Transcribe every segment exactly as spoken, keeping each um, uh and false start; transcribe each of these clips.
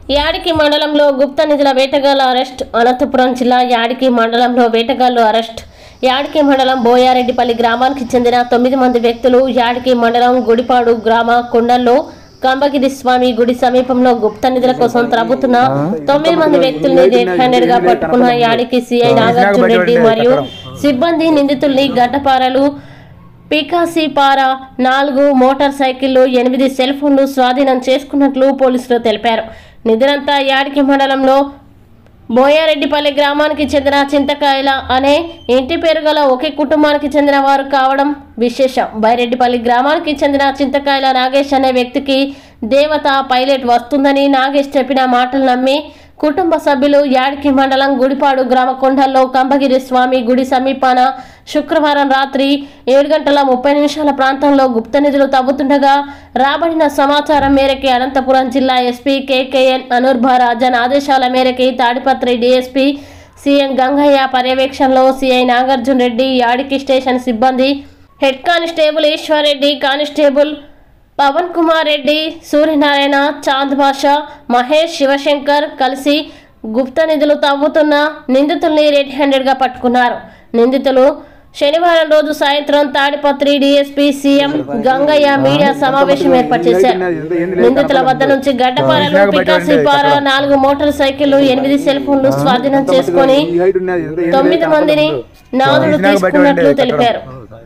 యాడికి మండలంలో గుప్త నిధుల వేటగాళ్ల అరెస్ట్. అనంతపురం జిల్లా యాడికి మండలంలో వేటగాళ్లు అరెస్ట్. యాడికి మండలం బోయారెడ్డిపల్లి గ్రామానికి చెందిన తొమ్మిది మంది వ్యక్తులు యాడికి మండలం గుడిపాడు గ్రామ కొండల్లో కంబగిరి స్వామి గుడి సమీపంలో గుప్త నిధుల కోసం త్రవ్వుతున్న తొమ్మిది మంది వ్యక్తుల్ని రెడ్ హ్యాండెడ్ గా పట్టుకున్న యాడికి సిఐ నాగార్జున రెడ్డి మరియు సిబ్బంది నిందితుల్ని గడ్డపారలు, పికాసి పార, నాలుగు మోటార్ సైకిళ్లు, ఎనిమిది సెల్ ఫోన్లు స్వాధీనం చేసుకున్నట్లు పోలీసులు తెలిపారు. నిధులంతా యాడికి మండలంలో బోయారెడ్డిపల్లి గ్రామానికి చెందిన చింతకాయల అనే ఇంటి పేరు గల ఒకే కుటుంబానికి చెందిన వారు కావడం విశేషం. బైరెడ్డిపల్లి గ్రామానికి చెందిన చింతకాయల నాగేష్ అనే వ్యక్తికి దేవత పైలట్ వస్తుందని నాగేష్ చెప్పిన మాటలు నమ్మి కుటుంబ సభ్యులు యాడికి మండలం గుడిపాడు గ్రామ కొండల్లో కంబగిరి స్వామి గుడి సమీపాన శుక్రవారం రాత్రి ఏడు గంటల ముప్పై నిమిషాల ప్రాంతంలో గుప్త నిధులు తవ్వుతుండగా రాబడిన సమాచారం మేరకు అనంతపురం జిల్లా ఎస్పీ కేకేఎన్ అనూర్భా రాజన్ ఆదేశాల మేరకు తాడిపత్రి డీఎస్పీ సీఎం గంగయ్య పర్యవేక్షణలో సిఐ నాగార్జున రెడ్డి, యాడికి స్టేషన్ సిబ్బంది, head constable Eshwar Reddy, constable Pavan Kumar Reddy, Suryanarayana, Chand Basha, Mahesh, Shivashankar కలిసి గుప్త నిధులు తవ్వుతున్న నిందితుల్ని రెడ్ హ్యాండెడ్ గా పట్టుకున్నారు. నిందితులు శనివారం రోజు సాయంత్రం Tadipatri DSP CM Gangaiah media సమావేశం ఏర్పాటు చేశారు. నిందితుల వద్ద నుంచి గడ్డపారలు, పికాసి పార, నాలుగు మోటార్ సైకిళ్లు, ఎనిమిది సెల్ ఫోన్లు స్వాధీనం చేసుకుని తొమ్మిది మందిని నాదులు తీసుకున్నట్లు తెలిపారు.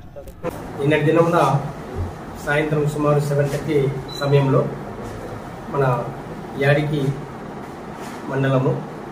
సాయంత్రం సుమారు సెవెన్ థర్టీ సమయంలో మన యాడికి మండలము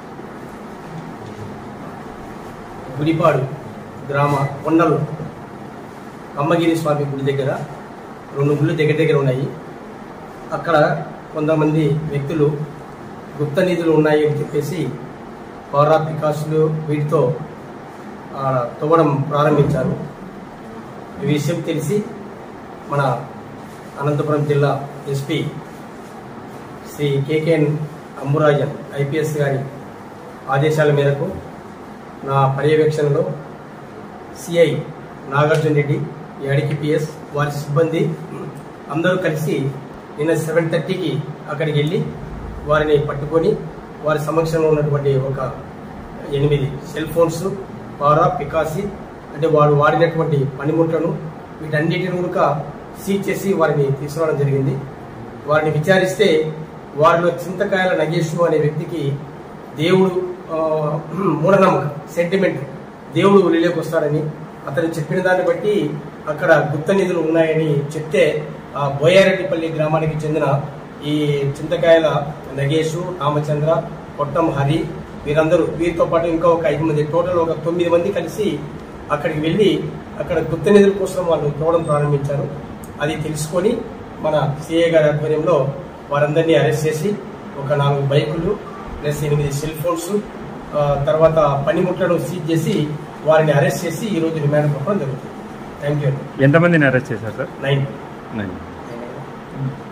గుడిపాడు గ్రామ కొండలు కమ్మగిరి స్వామి గుడి దగ్గర రెండు గుళ్ళు దగ్గర దగ్గర ఉన్నాయి. అక్కడ కొంతమంది వ్యక్తులు గుప్త నిధులు ఉన్నాయి అని చెప్పేసి పౌరా పికాసులు వీటితో తవ్వడం ప్రారంభించారు. ఈ విషయం తెలిసి మన అనంతపురం జిల్లా SP Shri K K N Amburajan IPS గారి ఆదేశాల మేరకు నా పర్యవేక్షణలో సిఐ నాగార్జున రెడ్డి, యాడికి పిఎస్, వారి సిబ్బంది అందరూ కలిసి నిన్న సెవెన్ థర్టీకి అక్కడికి వెళ్ళి వారిని పట్టుకొని వారి సమక్షంలో ఉన్నటువంటి ఒక ఎనిమిది సెల్ ఫోన్స్, పారా, పికాసి అంటే వారు వాడినటువంటి పనిముట్లను వీటన్నిటిని కూడా సీజ్ చేసి వారిని తీసుకురావడం జరిగింది. వారిని విచారిస్తే వారిలో చింతకాయల నగేష్ అనే వ్యక్తికి దేవుడు మూఢనమ్మకం, సెంటిమెంట్, దేవుడు ఒలిలోకి వస్తాడని అతను చెప్పిన దాన్ని బట్టి అక్కడ గుప్త నిధులు ఉన్నాయని చెప్తే ఆ బోయారెడ్డిపల్లి గ్రామానికి చెందిన ఈ చింతకాయల నగేష్, రామచంద్ర, కొట్టం హరి వీరందరూ వీరితో పాటు ఇంకా ఒక ఐదు మంది టోటల్ ఒక తొమ్మిది మంది కలిసి అక్కడికి వెళ్ళి అక్కడ గుప్త నిధుల కోసం వాళ్ళు తోవడం ప్రారంభించారు. అది తెలుసుకొని మన సిఐ గారి ఆధ్వర్యంలో వారందరినీ అరెస్ట్ చేసి ఒక నాలుగు బైకులు ప్లస్ ఎనిమిది సెల్ ఫోన్స్ తర్వాత పనిముట్లను సీజ్ చేసి వారిని అరెస్ట్ చేసి ఈ రోజు రిమాండ్ పంపడం జరుగుతుంది. Thank you. ఎంతమందిని అరెస్ట్ చేశారు సార్? Nine nine